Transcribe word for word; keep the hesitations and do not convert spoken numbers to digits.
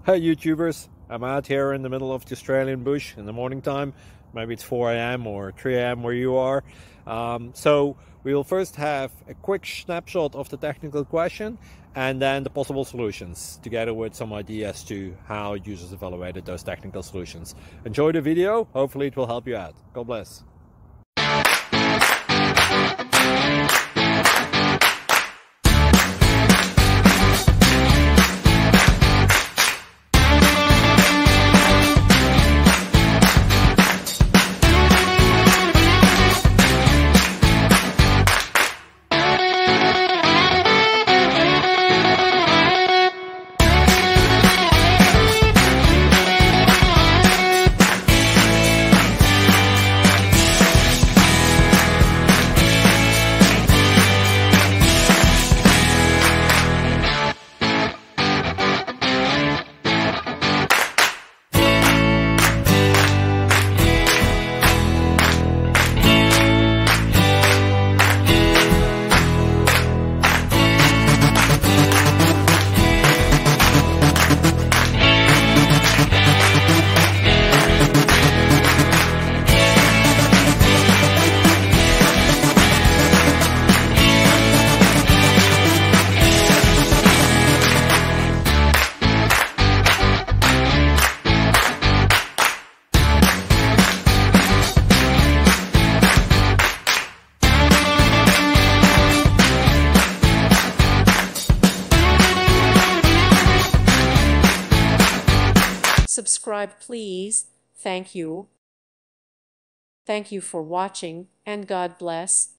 Hey YouTubers, I'm out here in the middle of the Australian bush in the morning time. Maybe it's four A M or three A M where you are. Um, so we'll first have a quick snapshot of the technical question and then the possible solutions, together with some ideas to how users evaluated those technical solutions. Enjoy the video, hopefully it will help you out. God bless. Subscribe, please. Thank you. Thank you for watching, and God bless.